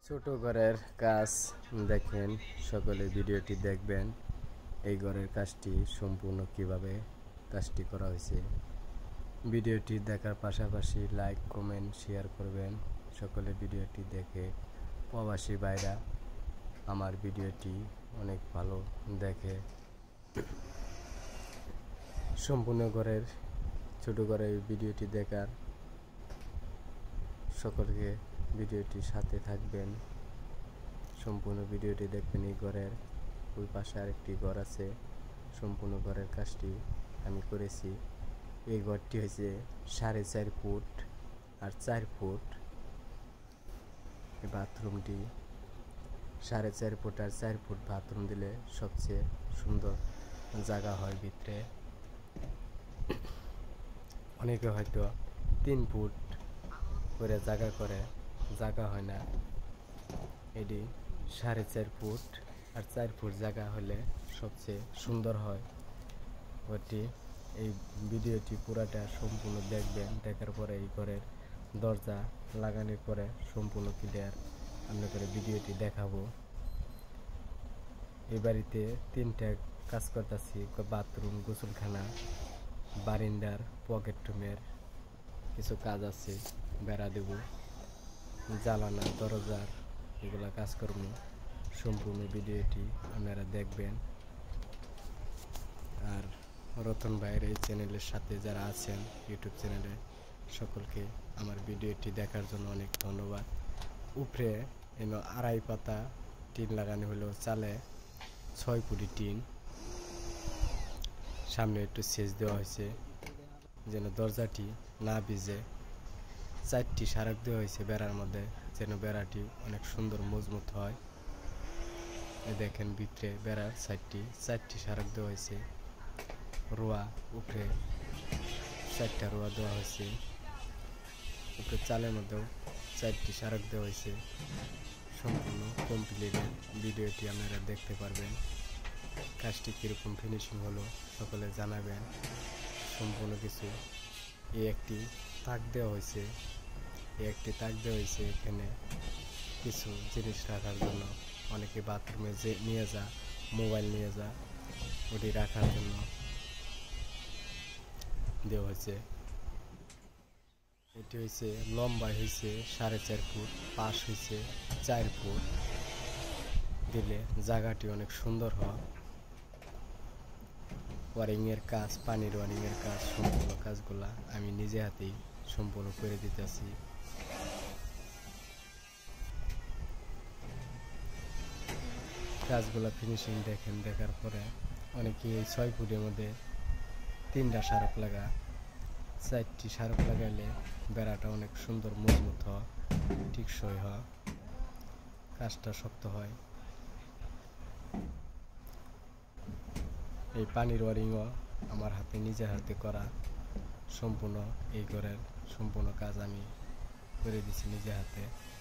ছোট ঘরের কাজ দেখেন, সকলে ভিডিওটি দেখবেন। এই ঘরের কাজটি সম্পূর্ণ কিভাবে কাজটি করা হয়েছে ভিডিওটি দেখার পাশাপাশি লাইক কমেন্ট শেয়ার করবেন। সকলে ভিডিওটি দেখে প্রবাসী ভাইরা আমার ভিডিওটি অনেক ভালো দেখে। সম্পূর্ণ ঘরের ছোট ঘরের ভিডিওটি দেখার সকলকে ভিডিওটি সাথে থাকবেন, সম্পূর্ণ ভিডিওটি দেখবেন। এই ঘরের ওই পাশে আরেকটি ঘর আছে, সম্পূর্ণ ঘরের কাজটি আমি করেছি। এই ঘরটি হয়েছে 4.5 ফুট আর 4 ফুট। এই বাথরুমটি 4.5 ফুট আর 4 ফুট বাথরুম দিলে সবচেয়ে সুন্দর জায়গা হয় ভিতরে। অনেকে হয়তো 3 ফুট করে জায়গা করে, জায়গা হয় না। এটি 4.5 ফুট আর 4 ফুট জায়গা হলে সবচেয়ে সুন্দর হয় ঘরটি। এই ভিডিওটি পুরাটা সম্পূর্ণ দেখবেন, দেখার পরে এই ঘরের দরজা লাগানোর পরে সম্পূর্ণ ক্লিয়ার আপনাদের ভিডিওটি দেখাবো। এই বাড়িতে 3টা কাজ করতেছি, বাথরুম, গোসলখানা, বারিন্দার, পকেট রুমের কিছু কাজ আছে, বেড়া দেব, জ্বালানা, দরজার এগুলা কাজ করব। সম্পূর্ণ ভিডিওটি আপনারা দেখবেন। আর রতন ভাইয়ের এই চ্যানেলের সাথে যারা আছেন ইউটিউব চ্যানেলে, সকলকে আমার ভিডিওটি দেখার জন্য অনেক ধন্যবাদ। উপরে এনে 2.5 পাতা টিন লাগানো হলো, চালে 6 ফুটি টিন। সামনে একটু সেচ দেওয়া হয়েছে যেন দরজাটি না ভিজে। 4টি সারাক দেওয়া হয়েছে বেড়ার মধ্যে, যেন বেড়াটি অনেক সুন্দর মজবুত হয়। দেখেন ভিতরে বেড়ার 4টি সারাক দেওয়া হয়েছে। রোয়া উপরে 4টা রোয়া দেওয়া হয়েছে। উপরে চালের মধ্যেও 4টি সারাক দেওয়া হয়েছে। সম্পূর্ণ কমপ্লিটের ভিডিওটি আপনারা দেখতে পারবেন। কাজটি কীরকম ফিনিশিং হলো সকলে জানাবেন। সম্পূর্ণ কিছু একটি তাক দেওয়া হয়েছে, একটি তাক দেওয়া হয়েছে এখানে কিছু জিনিস রাখার জন্য। অনেকে বাথরুমে যে নিয়ে যা, মোবাইল নিয়ে যা, ওটি রাখার জন্য দেওয়া হয়েছে। এটি হয়েছে লম্বায় হয়েছে 4.5 ফুট, পাশ হয়েছে 4 ফুট দিলে জায়গাটি অনেক সুন্দর হয়। ওয়ারিংয়ের কাজ, পানির ওয়ারিংয়ের কাজ, সম্পূর্ণ কাজগুলা আমি নিজে হাতেই সম্পূর্ণ করে দিতেছি। কাজগুলা ফিনিশিং দেখেন, দেখার পরে অনেকে এই 6 ফুটের মধ্যে 3টা সারক লাগা, 4টি সারক লাগাইলে বেড়াটা অনেক সুন্দর মজবুত হয়, টিকসই হয়, কাজটা শক্ত হয়। এই পানির ওয়ারিংও আমার হাতে, নিজের হাতে করা। সম্পূর্ণ এই ঘরের সম্পূর্ণ কাজ আমি করে দিচ্ছি নিজে হাতে।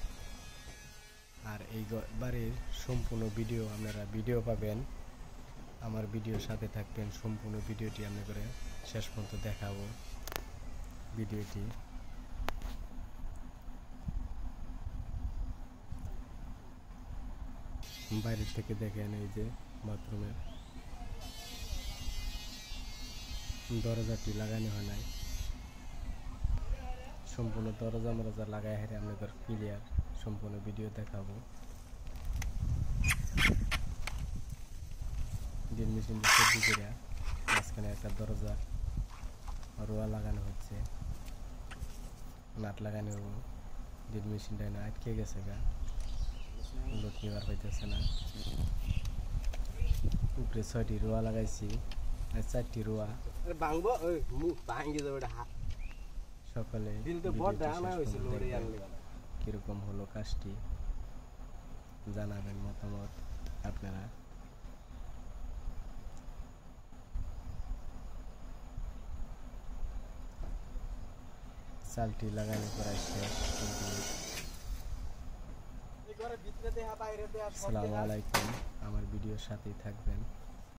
আর এই বাড়ির সম্পূর্ণ ভিডিও আপনারা ভিডিও পাবেন, আমার ভিডিওর সাথে থাকবেন। সম্পূর্ণ ভিডিওটি আমি করে শেষ পর্যন্ত দেখাবো। ভিডিওটি বাইরের থেকে দেখেন। এই যে বাথরুমের দরজাটি লাগানো হয় নাই, সম্পূর্ণ দরজা মরজা লাগাই হারে আপনাদের ক্লিয়ার সম্পূর্ণ ভিডিও দেখাবো। ড্রিল মেশিন সবজি করে মাঝখানে একটা দরজা রোয়া লাগানো হচ্ছে, নাট লাগানো হবো। ড্রিল মেশিনটা না আটকে গেছে, গা লোক নিবার পাইতেছে না। উপরে 6টি রোয়া লাগাইছি, 4টি রোয়া। সকলে কিরকম হলো কাজটি জানাবেন, মতামত আপনারা। চালটি লাগানো করাই শেষ। আসসালামু আলাইকুম, আমার ভিডিওর সাথেই থাকবেন।